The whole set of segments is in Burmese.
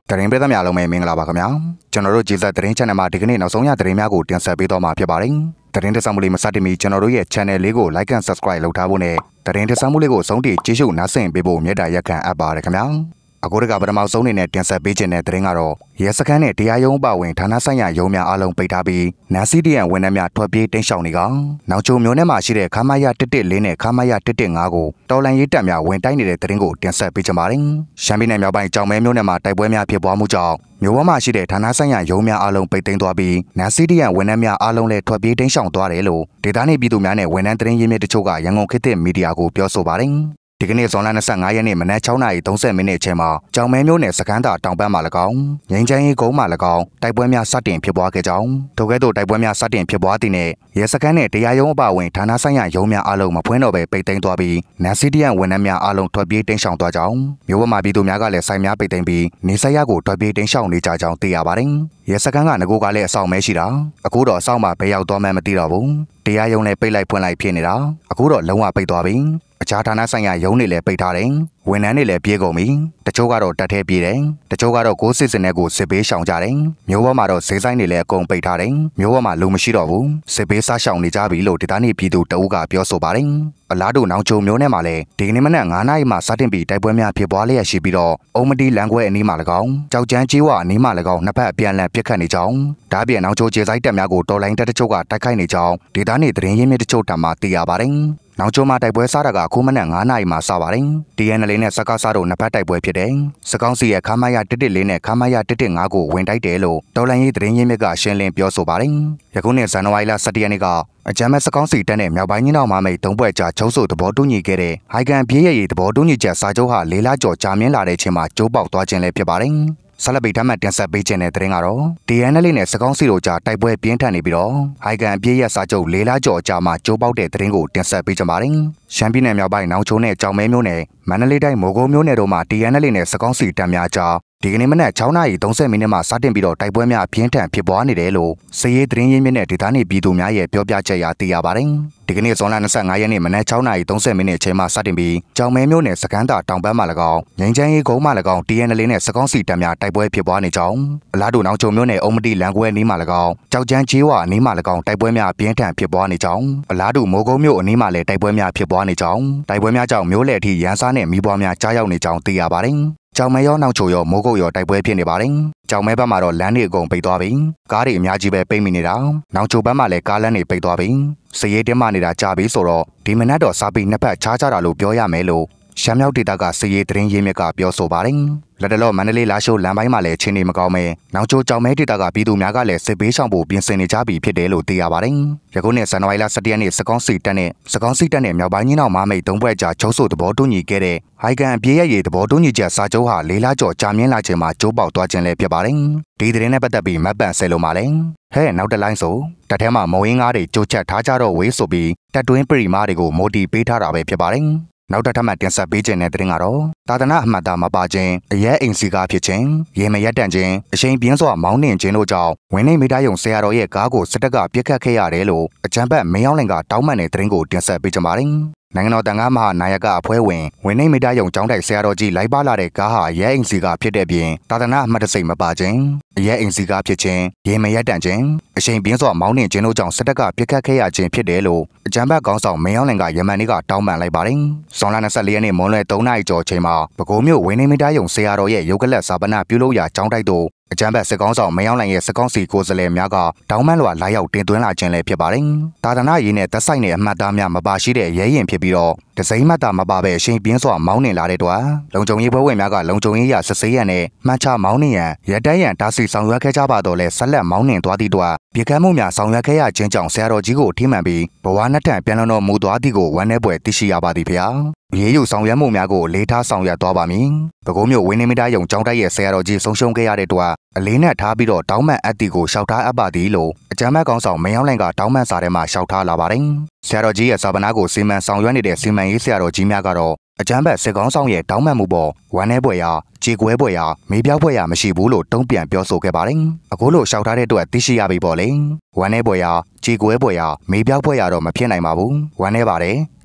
တရင်ပေးသမျှလုံးပဲမင်္ဂလာပါခင်ဗျာကျွန်တော်တို့ဂျေဇက်တရင် channel မှာဒီကနေ့နောက်ဆုံးရတရင်များကိုတင်ဆက်ပေးတော့မှာဖြစ်ပါတယ်တရင်တက်ဆောင်မှုလေးမစတင်မီကျွန်တော်တို့ရဲ့ channel လေးကို like and subscribe လုပ်ထားဖို့နဲ့တရင်တက်ဆောင်မှုလေးကိုဆုံးထိကြည့်ရှုနားဆင်ပေးဖို့မြတ်တာရက်ခံအပ်ပါတယ်ခင်ဗျာအခုတကပထမဆုံးနေနဲ့တင်ဆက်ပေးခြင်းတဲ့တရင်ကတော့ရဲစခန်းနဲ့တရားရုံးပဝင်ဌာနဆိုင်ရာရုံးများအားလုံးပိတ်ထားပြီးနာစီဒီယန်ဝန်ထမ်းများထွက်ပြေးတင်းရှောင်နေကောင်နောက်ချုံမျိုးနဲ့မှရှိတဲ့ခမာယ114နဲ့ခမာယ115ကိုတော်လန်ရေးတပ်များဝင်တိုက်နေတဲ့တရင်ကိုတင်ဆက်ပေးကြပါတယ်ရှမ်းပြည်နယ်မြောက်ပိုင်းကြောင်မဲမျိုးနဲ့မှတိုက်ပွဲများဖြစ်ပွားမှုကြောင့်မြို့ပေါ်မှာရှိတဲ့ဌာနဆိုင်ရာရုံးများအားလုံးပိတ်သိမ်းသွားပြီးနာစီဒီယန်ဝန်ထမ်းများအားလုံးလည်းထွက်ပြေးတင်းရှောင်သွားတယ်လို့ဒေသနေပြည်သူများနဲ့ဝန်ထမ်းတရင်ရင်းမြစ်တချို့ကရန်ကုန်ခေတ်သစ်မီဒီယာကိုပြောဆိုပါတယ်ဒီကနေ့ဇွန်လ25ရက်နေ့မနက်6:30မိနစ်အချိန်မှာကြောင်မဲမျိုးနယ်စခန်းသာတောင်ဘက်မှာ၎င်းငိန်ချမ်းရေးကုန်းမှာ၎င်းတိုက်ပွဲများစတင်ဖြစ်ပွားခဲ့ကြောင်းထိုကဲ့သို့တိုက်ပွဲများစတင်ဖြစ်ပွားသည့်နဲ့ရဲစခန်းနဲ့တရားရုံးအပါအဝင်ဌာနဆိုင်ရာရုံးများအားလုံးမဖွင့်တော့ဘဲပိတ်သိမ်းသွားပြီးနန်စီဒီယန်ဝန်ထမ်းများအားလုံးထွက်ပြေးတင်းရှောင်သွားကြောင်းမြို့ပေါ်မှာပြည်သူများကလည်းဆိုင်များပိတ်သိမ်းပြီးနေဆက်ရကိုထွက်ပြေးတင်းရှောင်နေကြကြောင်းသိရပါတယ်ရဲစခန်းကငကိုကလည်းအဆောင်မဲရှိတာအခုတော့အဆောင်မှာဘယ်ရောက်သွားမှန်းမသိတော့ဘူးတရားရုံးလည်းပိတ်လိုက်ဖွင့်လိုက်ဖြစ်နေတာအခုတော့လုံးဝပိတ်သွားပြီအခြားဌာနဆိုင်ရာရုံးတွေလည်းပိတ်ထားတယ်ဝန်ထမ်းတွေလည်းပြေးကုန်ပြီတချို့ကတော့တက်ထဲပြေးတယ်တချို့ကတော့ကိုစစ်စင်တဲ့ကိုစစ်ဘေးရှောင်ကြတယ်မြို့ပေါ်မှာတော့ဈေးဆိုင်တွေလည်းအကုန်ပိတ်ထားတယ်မြို့ပေါ်မှာလူမရှိတော့ဘူးစစ်ဘေးစားရှောင်နေကြပြီလို့ဒေသနေပြည်သူတအုပ်ကပြောဆိုပါတယ်အလားတူနောင်ချုံမျိုးနဲ့မှာလည်းဒီကနေ့မနက်9:00နာရီမှာစတင်ပြီးတိုက်ပွဲများဖြစ်ပွားလျက်ရှိပြီးတော့အုံမတီလန်ခွဲအနီးမှာ၎င်းကြောက်ကျန်းကျေးဝအနီးမှာ၎င်းနှစ်ဖက်အပြန်အလှန်ပစ်ခတ်နေကြောင်းဒါ့အပြင်နောင်ချုံကျေးဆိုင်တပ်များကိုတော်လိုင်းတပ်တချို့ကတိုက်ခိုက်နေကြောင်းဒေသနေသတင်းရင်းမြစ်တချို့တမှသိရပါတယ်နောက်ကျော်မှာတိုက်ပွဲစားတာကခုမနက်9:00နာရီမှာစပါတယ်။ TNL နဲ့စကားစားတို့နှစ်ဖက်တိုက်ပွဲဖြစ်တယ်။စကောင်းစီရဲ့ခမာယ114နဲ့ခမာယ115ကိုဝင်တိုက်တယ်လို့တော်လိုင်းရေးသတင်းရင်းမြစ်ကရှင်းလင်းပြောဆိုပါတယ်။ယခုနှစ်ဇန်နဝါရီလ17ရက်နေ့ကအကြမ်းမဲ့စကောင်းစီတပ်နဲ့မြောက်ပိုင်းညင်းတော်မှာမိတ်၃ဘွဲ့ကြာချုံးဆိုသဘောတူညီခဲ့တဲ့ဟိုင်ကန်ပြေးရည်သဘောတူညီချက်စာချုပ်ဟာ၄လကျော်ကြာမြင့်လာတဲ့ချိန်မှာကျိုးပေါက်သွားခြင်းလည်းဖြစ်ပါတယ်။ဆလပိတ်ထမှတ်တင်ဆက်ပေးခြင်းတဲ့သတင်းကတော့ TNL နဲ့စကောင်းစီတို့ကြားတိုက်ပွဲပြင်းထန်နေပြီးတော့ဟိုင်ကန်ပြေးရစာချုပ်၄လကျော်ကြာမှကျိုးပေါက်တဲ့သတင်းကိုတင်ဆက်ပေးကြပါတယ်။ရှမ်းပြည်နယ်မြောက်ပိုင်းနောင်ချုံနဲ့ကြောင်မဲမျိုးနယ်မန္တလေးတိုင်းမိုးကုတ်မျိုးနယ်တို့မှာ TNL နဲ့စကောင်းစီတပ်များကြားဒီကနေ့မနက်6:30မိနစ်မှစတင်ပြီးတော့တိုက်ပွဲများပြင်းထန်ဖြစ်ပွားနေတယ်လို့စစ်ရေးသတင်းရင်းမြစ်နဲ့ဒေသနေပြည်သူများရဲ့ပြောပြချက်အရသိရပါတယ်။ဒီကနေ့ဇွန်လ25ရက်နေ့မနက်6:30မိနစ်အချိန်မှစတင်ပြီးကြောင်မဲမျိုးနယ်စခန်းသာတောင်ဘက်မှာ၎င်းငိန်ချမ်းရေးကုန်းမှာ၎င်း TNL နဲ့စကောင်းစီတပ်များတိုက်ပွဲဖြစ်ပွားနေကြောင်းအလားတူနောင်ချုံမျိုးနယ်အုံမတီလန်ခွဲအနီးမှာ၎င်းကြောက်ကျန်းကျေးဝအနီးမှာ၎င်းတိုက်ပွဲများပြင်းထန်ဖြစ်ပွားနေကြောင်းအလားတူမိုးကုတ်မြို့အနီးမှာလည်းတိုက်ပွဲများဖြစ်ပွားနေကြောင်းတိုက်ပွဲများကြောင့်မျိုးလယ်အထိရန်စားနဲ့မိဘွားများကြားရောက်နေကြောင်းသိရပါတယ်။ကြောင်မဲရောနောက်ချိုရောမိုးကုတ်ရောတိုက်ပွဲဖြစ်နေပါတယ်။ကြောင်မဲဘက်မှာတော့လမ်းတွေအကုန်ပိတ်သွားပြီ။ကားတွေအများကြီးပဲပိတ်မိနေတာ။နောက်ချိုဘက်မှာလည်းကားလမ်းတွေပိတ်သွားပြီ။စည်ရေးတင်းမာနေတာကြာပြီဆိုတော့ဒီမနက်တော့စားပြီးနှစ်ဖက်ချားကြတာလို့ပြောရမယ်လို့ရှမ်းမြောက်ဒေသကစည်ရေးသတင်းရင်းမြစ်ကပြောဆိုပါတယ်။လက်တလောမန္တလေးလာရှိုးလမ်းပိုင်းမှာလည်းချင်းနေမကောင်းမဲနောက်ချိုကြောင်မဲဒေသကပြည်သူများကလည်းစစ်ဘေးရှောင်ဖို့ပြင်ဆင်နေကြပြီဖြစ်တယ်လို့သိရပါတယ်။ယခုနှစ်ဇန်နဝါရီလ17ရက်နေ့စကောင်းစီတပ်နဲ့မြောက်ပိုင်းညင်းအောင်မမိတ်၃ဘွဲ့ကြာချုံးဆိုသဘောတူညီခဲ့တဲ့ဟိုင်ကန်အပြေးရည်သဘောတူညီချက်စာချုပ်ဟာ၄လကျော်ကြာမြင့်လာချိန်မှာကျိုးပေါက်သွားခြင်းလည်းဖြစ်ပါတယ်။ဒီသတင်းနဲ့ပတ်သက်ပြီးမတ်ပန်ဆယ်လိုမှလည်းဟဲ့နောက်တစ်လိုင်းဆိုတပ်ထဲမှာမုံရင်းကားတွေကြိုးချက်ထားကြတော့ဝေးဆိုပြီးတပ်တွင်းပရိမားတွေကိုမိုတီပေးထားတာပဲဖြစ်ပါတယ်။နောက်ထပ်မှတင်ဆက်ပေးခြင်းတဲ့သတင်းကတော့သာသနာအမှတ်သားမပါခြင်းအရဲအိမ်စီကားဖြစ်ခြင်းရေမရက်တန့်ခြင်းအရှိန်ပြင်းစွာမောင်းနှင်ခြင်းတို့ကြောင့်ဝင်းနေမိသားယုံဆရာတော်ရဲ့ကားကိုစစ်တပ်ကပြစ်ခတ်ခဲ့ရတယ်လို့အကြမ်းဖက်မင်းအောင်လင်ကတောင်းပန်တဲ့သတင်းကိုတင်ဆက်ပေးကြပါတယ်နိုင်ငံတော်တန်ခါးမဟာနာယကအဖွဲ့ဝင်ဝင်းနေမိသားယုံကျောင်းတိုက်ဆရာတော်ကြီးလိုက်ပါလာတဲ့ကားဟာရဲအိမ်စီကားဖြစ်တဲ့ပြင်သာသနာအမှတ်တစိမ့်မပါခြင်းအရဲအိမ်စီကားဖြစ်ခြင်းရေမရက်တန့်ခြင်းအရှိန်ပြင်းစွာမောင်းနှင်ခြင်းတို့ကြောင့်စစ်တပ်ကပြစ်ခတ်ခဲ့ရခြင်းဖြစ်တယ်လို့အကြမ်းဖက်ခေါင်းဆောင်မင်းအောင်လင်ကယမန်နေ့ကတောင်းပန်လိုက်ပါတယ်။ဇွန်လ24ရက်နေ့မွန်းလွဲ3နာရီကျော်ချိန်မှာပဲခူးမြို့ဝင်းနေမိသားယုံဆရာတော်ရဲ့ရုပ်ကလပ်စာပနာပြုလုပ်ရာကျောင်းတိုက်သို့အကြမ်းဖက်စစ်ကောင်ဆောင်မင်းအောင်လှိုင်ရဲ့စစ်ကောင်စီကိုယ်စားလှယ်များကတောင်းပန်လွှာလာရောက်တင်သွင်းလာခြင်းလည်းဖြစ်ပါတယ်။သာသနာရေးနဲ့သက်ဆိုင်တဲ့အမှတ်အသားများမပါရှိတဲ့ရဲရင်ဖြစ်ပြီးတော့ဒစိမ့်မှတ်တာမပါဘဲအရှိန်ပြင်းစွာမောင်းနှင်လာတဲ့တွာလုံခြုံရေးဘဝဝင်များကလုံခြုံရေးရစစ်ဆေးရန်နဲ့မှတ်ချမောင်းနှင်ရန်ရတိုက်ရန်တားဆီးဆောင်ရွက်ခဲ့ကြပါတော့လဲဆက်လက်မောင်းနှင်သွားသည့်တွာပြေကမ်းမှုများဆောင်ရွက်ခဲ့ရခြင်းကြောင့်ဆရာတော်ကြီးကိုထိမှန်ပြီးဘဝနှစ်ထပ်ပြန်လည်တော်မူသွားသည့်ကိုဝမ်းနည်းပွဲသိရှိရပါသည်ဗျာ။ရေးယူဆောင်ရွက်မှုများကိုလေးထားဆောင်ရွက်သွားပါမည်။ပဲခူးမြို့ဝင်းနေမိသားယုံကျောင်းတိုက်ရဲ့ဆရာတော်ကြီးဆုံးရှုံးခဲ့ရတဲ့တွာအလေးနဲ့ထားပြီးတော့တောင်းပန်အပ်တီကိုလျှောက်ထားအပ်ပါသည်လို့အကြမ်းဖက်ကောင်ဆောင်မင်းအောင်လှိုင်ကတောင်းပန်စာထဲမှာလျှောက်ထားလာပါတယ်။ဆရာတော်ကြီးရဲ့စာပနာကိုစီမံဆောင်ရွက်နေတဲ့စီမံရေးဆရာတော်ကြီးများကတော့အကြမ်းဖက်စစ်ကောင်ဆောင်ရဲ့တောင်းပန်မှုပေါ်ဝမ်းနည်းပွဲရာကြေကွဲပွဲရာမေးပြောက်ပွဲရာမရှိဘူးလို့တုံ့ပြန်ပြောဆိုခဲ့ပါတယ်။အခုလိုလျှောက်ထားတဲ့အတွက်သိရှိရပြီပေါ့လေ။ဝမ်းနည်းပွဲရာကြေကွဲပွဲရာမေးပြောက်ပွဲရာတော့မဖြစ်နိုင်ပါဘူး။ဝမ်းနည်းပါတယ်။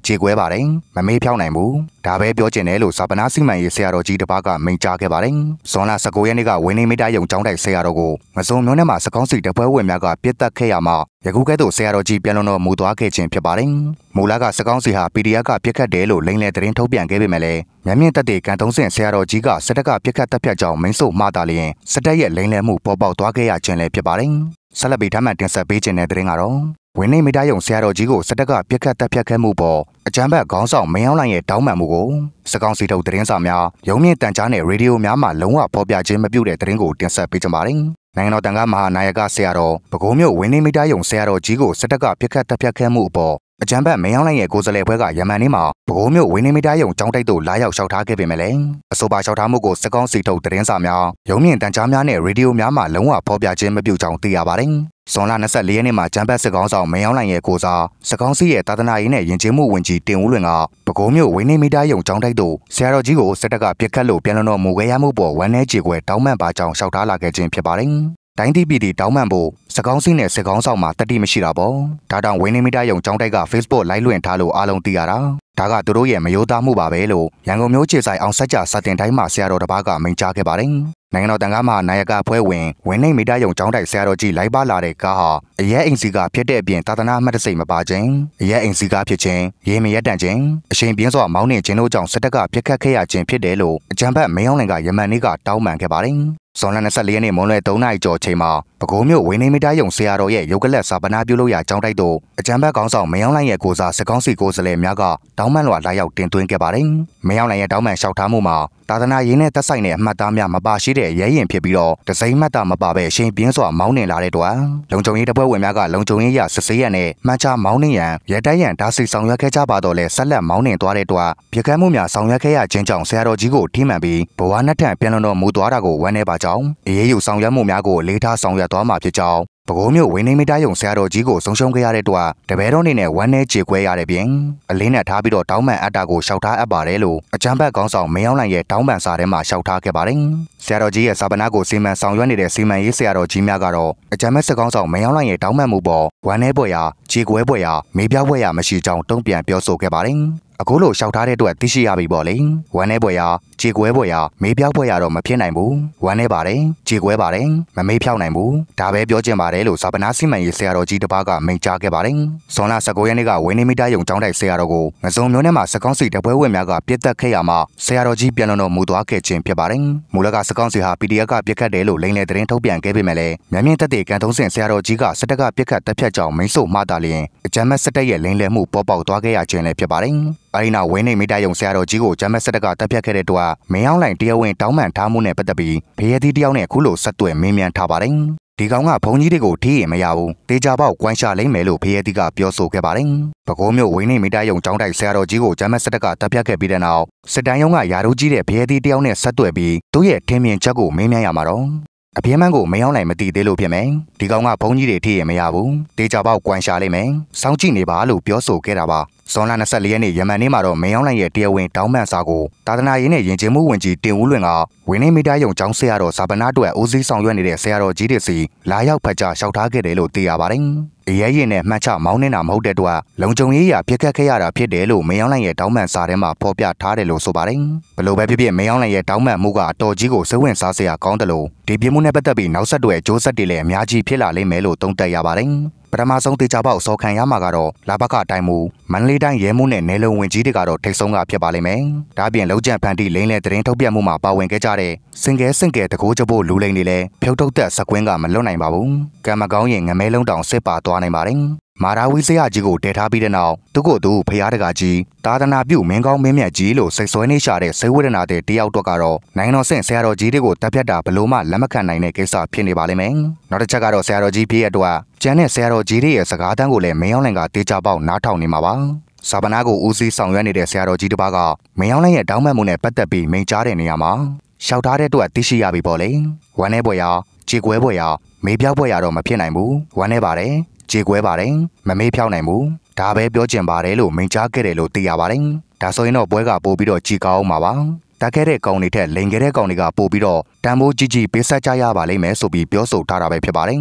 ကြေကွဲပါတယ်မမေးဖြောင်းနိုင်ဘူးဒါပဲပြောချင်တယ်လို့စာပနာစီမံရေးဆရာတော်ကြီးတစ်ပါးကမိန့်ကြားခဲ့ပါတယ်ဇွန်လ19ရက်နေ့ကဝင်းနေမိသားယုံကျောင်းတိုက်ဆရာတော်ကိုငစုံမျိုးနဲ့မှာစကောင်းစီတပွဲဝင်များကပြစ်တက်ခဲ့ရမှာယခုကဲ့သို့ဆရာတော်ကြီးပြန်လွန်တော်မူသွားခဲ့ခြင်းဖြစ်ပါတယ်မူလကစကောင်းစီဟာ PDF ကပြစ်ခတ်တယ်လို့လိမ့်လေသတင်းထုတ်ပြန်ခဲ့ပေမဲ့လည်းမျက်မြင်သက်သေကန်တုံးစင်ဆရာတော်ကြီးကစစ်တပ်ကပြစ်ခတ်တပ်ဖြတ်ကြောင်းမိန့်ဆိုမှားတာလျင်စစ်တပ်ရဲ့လိမ့်လေမှုပေါ်ပေါက်သွားခဲ့ရခြင်းလည်းဖြစ်ပါတယ်ဆက်လက်ပြီးထပ်မံတင်ဆက်ပေးခြင်းတဲ့သတင်းကတော့ဝင်းနေမိသားယုံဆရာတော်ကြီးကိုစစ်တပ်ကပြစ်ခတ်တပ်ဖြတ်ခဲ့မှုပေါ်အကြမ်းဖက်ခေါင်းဆောင်မင်းအောင်လှိုင်ရဲ့တောင်းပန်မှုကိုစကောင်းစီထုတ်သတင်းစာများရုံမြင့်တန်ကြားနဲ့ရေဒီယိုများမှလုံးဝဖော်ပြခြင်းမပြုတဲ့သတင်းကိုတင်ဆက်ပေးကြပါမယ်။နိုင်ငံတော်တန်ခါးမဟာနာယကဆရာတော်ပဲခူးမြို့ဝင်းနေမိသားယုံဆရာတော်ကြီးကိုစစ်တပ်ကပြစ်ခတ်တပ်ဖြတ်ခဲ့မှုအပေါ်အကြမ်းဖက်မင်းအောင်လှိုင်ရဲ့ကိုယ်စားလှယ်ဘွဲကယမန်နေ့မှာပဲခူးမြို့ဝင်းနေမိသားယုံကျောင်းတိုက်သို့လာရောက်လျှောက်ထားခဲ့ပေမဲ့လည်းအဆိုပါလျှောက်ထားမှုကိုစကောင်းစီထုတ်သတင်းစာများရုံမြင့်တန်ကြားများနဲ့ရေဒီယိုများမှလုံးဝဖော်ပြခြင်းမပြုကြောင်းသိရပါတယ်။ဇွန်လ24ရက်နေ့မှာကျမ်းပတ်စစ်ကောင်းဆောင်မင်းအောင်လှိုင်ရဲ့ကိုစားစကောင်းစီရဲ့တာသနာရေးနဲ့ယဉ်ကျေးမှုဝန်ကြီးတင်ဦးလွင်ကပဲခူးမြို့ဝင်းနေမိသားယုံကျောင်းတိုက်သို့ဆရာတော်ကြီးကိုစစ်တပ်ကပြစ်ခတ်လို့ပြန်လွန်တော်မူခဲ့ရမှုပေါ်ဝမ်းနည်းကြေကွဲတောင်းပန်ပါကြောင်းလျှောက်ထားလာခဲ့ခြင်းဖြစ်ပါတယ်။တိုင်းပြည်ပြည်တောင်းပန်ဖို့စကောင်းစီနဲ့စစ်ကောင်းဆောင်မှာတတိမရှိတာပေါ့ဒါတောင်ဝင်းနေမိသားယုံကျောင်းတိုက်က Facebook လိုက်လွှင့်ထားလို့အားလုံးသိရတာဒါကသူတို့ရဲ့မယိုးသားမှုပါပဲလို့ရန်ကုန်မြို့ခြေဆိုင်အောင်ဆက်ကြစတင်တိုင်းမှာဆရာတော်တစ်ပါးကမိန့်ကြားခဲ့ပါတယ်နိုင်ငံတော်တန်ခါးမှာနာယကဖွဲ့ဝင်ဝင်းနေမိသားယုံကျောင်းတိုက်ဆရာတော်ကြီးလိုက်ပါလာတဲ့ကားဟာအရဲအိမ်စီကဖြစ်တဲ့အပြင်သာသနာအမှတ်တစိမ့်မပါခြင်းအရဲအိမ်စီကဖြစ်ခြင်းရေမရက်တန်ခြင်းအရှင်ပြင်းစွာမောင်းနှင်ခြင်းတို့ကြောင့်စစ်တပ်ကပြစ်ခတ်ခဲ့ရခြင်းဖြစ်တယ်လို့အကြမ်းဖက်မင်းအောင်လှိုင်ကယမန်နေ့ကတောင်းပန်ခဲ့ပါတယ်ဇွန်လ24ရက်နေ့မွန်းလွဲ3နာရီကျော်ချိန်မှာပဲခူးမြို့ဝင်းနေမိသားယုံဆရာတော်ရဲ့ရုပ်ကလပ်စာပနာပြုလို့ရကျောင်းတိုက်သို့အကြမ်းဖက်ခေါင်းဆောင်မင်းအောင်လှိုင်ရဲ့ကိုစားစကောင်းစီကိုယ်စားလှယ်များကတောင်းပန်လွှာလာရောက်တင်သွင်းခဲ့ပါတယ်။မင်းအောင်လှိုင်ရဲ့တောင်းပန်လျှောက်ထားမှုမှာသာသနာရေးနဲ့သက်ဆိုင်တဲ့အမှတ်အသားများမပါရှိတဲ့ရဲရင်ဖြစ်ပြီးတော့တစိမ့်မှတ်တာမပါပဲရှင်ပြင်းစွာမောင်းနှင်လာတဲ့တွင်လုံခြုံရေးတပ်ဖွဲ့ဝင်များကလုံခြုံရေးရစစ်ဆေးရန်နဲ့မှန်ချမောင်းနှင်ရန်ရဲတိုက်ရန်ဓာတ်စီဆောင်ရွက်ခဲ့ကြပါတော့လဲဆက်လက်မောင်းနှင်သွားတဲ့တွင်ပြကမ်းမှုများဆောင်ရွက်ခဲ့ရခြင်းကြောင့်ဆရာတော်ကြီးကိုထိမှန်ပြီးဘဝနှစ်ထပ်ပြန်လွန်တော်မူသွားတာကိုဝမ်းနည်းပါကြောင်းအေးအေးယူဆောင်ရွက်မှုများကိုလေးထားဆောင်ရွက်သွားမှာဖြစ်ကြောင်းပဲခူးမြို့ဝင်းနေမိသားယုံဆရာတော်ကြီးကိုဆုံးရှုံးခဲ့ရတဲ့တွင်တပည့်တော်နေနဲ့ဝမ်းနည်းကြေကွဲရတဲ့ပြင်အလင်းနဲ့ထားပြီးတော့တောင်းပန်အပ်တာကိုလျှောက်ထားအပ်ပါတယ်လို့အကြမ်းဖက်ခေါင်းဆောင်မင်းအောင်လှိုင်ရဲ့တောင်းပန်စာထဲမှာလျှောက်ထားခဲ့ပါတယ်ဆရာတော်ကြီးရဲ့စာပနာကိုစီမံဆောင်ရွက်နေတဲ့စီမံရေးဆရာတော်ကြီးများကတော့အကြမ်းဖက်စစ်ခေါင်းဆောင်မင်းအောင်လှိုင်ရဲ့တောင်းပန်မှုပေါ်ဝမ်းနည်းပွဲရာကြေကွဲပွဲရာမေးပြပွဲရာမရှိကြောင်းတုံ့ပြန်ပြောဆိုခဲ့ပါတယ်အခုလိုလျှောက်ထားတဲ့အတွက်သိရှိရပြီပေါ့လေဝမ်းနေပွဲရာကြေကွဲပွဲရာမေးပြောက်ပွဲရာတော့မဖြစ်နိုင်ဘူးဝမ်းနေပါတယ်ကြေကွဲပါတယ်မမေးဖြောက်နိုင်ဘူးဒါပဲပြောချင်ပါတယ်လို့စာပနာစီမံရေးဆရာတော်ကြီးတစ်ပါးကမိန့်ကြားခဲ့ပါတယ်ဇွန်လ19ရက်နေ့ကဝင်းနေမိသားယုံကျောင်းတိုက်ဆရာတော်ကိုငစုံမျိုးနဲ့မှာစကောင်းစီတပွဲဝင်များကပြစ်တက်ခဲ့ရမှာဆရာတော်ကြီးပြန်လွန်တော်မူသွားခဲ့ခြင်းဖြစ်ပါတယ်မူလကစကောင်းစီဟာ PDF ကပြစ်ခတ်တယ်လို့လိမ့်လေသတင်းထုတ်ပြန်ခဲ့ပေမဲ့လည်းမျက်မြင်သက်သေကန်တုံးစင်ဆရာတော်ကြီးကစစ်တပ်ကပြစ်ခတ်တပ်ဖြတ်ကြောင်းမိန့်ဆိုမှားတာလျင်အကြမ်းမဲ့စစ်တပ်ရဲ့လိမ့်လေမှုပေါ်ပေါက်သွားခဲ့ရခြင်းလည်းဖြစ်ပါတယ်အဲဒီနောက်ဝင်းနေမိသားယုံဆရာတော်ကြီးကိုဂျမ်းမက်စစ်တပ်ကတပ်ဖြတ်ခဲ့တဲ့အတွက်မင်းအောင်လှိုင်တရားဝင်တောင်းပန်ထားမှုနဲ့ပတ်သက်ပြီးဖရဲသီးတယောက်နဲ့အခုလိုဆက်သွယ်မင်းမြန်ထားပါတယ်။ဒီကောင်ကဘုံကြီးတွေကိုထိရင်မရဘူး။တေချာပေါက်ကွမ်းရှာလိမ့်မယ်လို့ဖရဲသီးကပြောဆိုခဲ့ပါတယ်။ပဲခူးမြို့ဝင်းနေမိသားယုံကျောင်းတိုက်ဆရာတော်ကြီးကိုဂျမ်းမက်စစ်တပ်ကတပ်ဖြတ်ခဲ့ပြီးတဲ့နောက်စစ်တမ်းရုံးကယာတို့ကြီးတဲ့ဖရဲသီးတယောက်နဲ့ဆက်သွယ်ပြီးသူ့ရဲ့ထင်းမြင်ချက်ကိုမင်းမြန်ရမှာတော့အပြင်းမှန်းကိုမင်းအောင်နိုင်မသိသေးလို့ဖြစ်မယ်ဒီကောင်ကဘုံကြီးတွေထိရင်မရဘူးတေချာပေါက်ကွမ်းရှာလိမ့်မယ်စောင့်ကြည့်နေပါလို့ပြောဆိုခဲ့တာပါဇွန်လ24ရက်နေ့ယမန်နေ့မှာတော့မင်းအောင်လှိုင်ရဲ့တရားဝင်တောင်းပန်စာကိုသာသနာရေးနဲ့ယဉ်ကျေးမှုဝန်ကြီးတင်ဦးလွင်ကဝင်းနေမိသားယုံကျောင်းဆရာတော်ဇာပနာအတွက်ဦးစီးဆောင်ရွက်နေတဲ့ဆရာတော်ကြီးတွေစီလာရောက်ဖတ်ကြားလျှောက်ထားခဲ့တယ်လို့သိရပါတယ်အရဲရင်နဲ့မှတ်ချမောင်းနေတာမဟုတ်တဲ့အတွက်လုံခြုံရေးရာပြစ်ခတ်ခဲ့ရတာဖြစ်တယ်လို့မင်းအောင်လှိုင်ရဲ့တောင်းပန်စာထဲမှာဖော်ပြထားတယ်လို့ဆိုပါတယ်ဘလို့ပဲဖြစ်ဖြစ်မင်းအောင်လှိုင်ရဲ့တောင်းပန်မှုကအတော်ကြီးကိုစိတ်ဝင်စားစရာကောင်းတယ်လို့ဒီပြမှုနဲ့ပတ်သက်ပြီးနောက်ဆက်တွဲအကျိုးဆက်တွေလည်းအများကြီးဖြစ်လာလိမ့်မယ်လို့သုံးသပ်ရပါတယ်ပထမဆုံးတေချာပေါက်စောခံရမှာကတော့လာဘကတိုင်းမူမန္တလေးတိုင်းရဲမှုနဲ့နယ်လုံဝင်ကြီးတွေကတော့ထိတ်ဆုံးကဖြစ်ပါလိမ့်မယ်။ဒါပြင်လုံးကျန်ဖန်တီလိမ့်လေသတင်းထုတ်ပြန်မှုမှာပါဝင်ခဲ့ကြတဲ့စင်ကဲတကိုးကြဖို့လူလိမ့်တွေလည်းဖြုတ်ထုတ်သက်စကွင်းကမလွတ်နိုင်ပါဘူး။ကံမကောင်းရင်ငမဲလုံးတောင်စစ်ပါသွားနိုင်ပါတယ်။မာရာဝီဆရာကြီးကိုတည်ထားပြီးတဲ့နောက်သူကိုယ်သူဖျားတကာကြီးသာသနာပြုမင်းကောင်းမင်းမြတ်ကြီးလို့စိတ်ဆွဲနေရှာတဲ့စေဝေဒနာတဲ့တယောက်တော့ကတော့နိုင်ငံတော်ဆင့်ဆရာတော်ကြီးတွေကိုတပ်ဖြတ်တာဘလို့မှလက်မခံနိုင်တဲ့ကိစ္စဖြစ်နေပါလိမ့်မယ်။နောက်တစ်ချက်ကတော့ဆရာတော်ကြီးဖြစ်ရတဲ့ကျန်တဲ့ဆရာတော်ကြီးတွေရဲ့စကားတန်းကိုလည်းမင်းအောင်လှိုင်ကတေချာပေါက်နားထောင်နေမှာပါ။စာပနာကိုဦးစီးဆောင်ရွက်နေတဲ့ဆရာတော်ကြီးတစ်ပါးကမင်းအောင်လှိုင်ရဲ့တောင်းပန်မှုနဲ့ပတ်သက်ပြီးမိန့်ကြားတဲ့နေရာမှာရှောက်ထားတဲ့အတွက်သိရှိရပြီပေါ့လေ။ဝမ်းနေပွဲရာကြေကွဲပွဲရာမေးပြောက်ပွဲရာတော့မဖြစ်နိုင်ဘူး။ဝမ်းနေပါတယ်။ကြေကွဲပါတယ်မမေးဖြောက်နိုင်ဘူးဒါပဲပြောချင်ပါတယ်လို့မိန့်ကြားခဲ့တယ်လို့သိရပါတယ်ဒါဆိုရင်တော့ပွဲကပို့ပြီးတော့ကြီးကောင်းမှာပါတက်ခဲ့တဲ့ကောင်တွေထက်လိန်ခဲ့တဲ့ကောင်တွေကပို့ပြီးတော့တန်ဖိုးကြီးပေးဆက်ကြရပါလိမ့်မယ်ဆိုပြီးပြောဆိုထားတာပဲဖြစ်ပါတယ်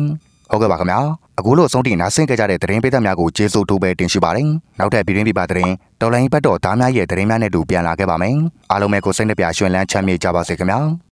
ဟုတ်ကဲ့ပါခင်ဗျာအခုလိုဆုံးထိနားဆင်ကြကြတဲ့သတင်းပေးသက်များကိုကျေးဇူးတူပဲတင်ရှိပါတယ်နောက်ထပ်ပြည်တွင်းပြည်ပသတင်းတော်လိုင်းဘက်တော်သားများရဲ့သတင်းများနဲ့တူပြန်လာခဲ့ပါမယ်အားလုံးပဲကိုစိတ်နှပြရွှင်လန်းချမ်းမြေ့ကြပါစေခင်ဗျာ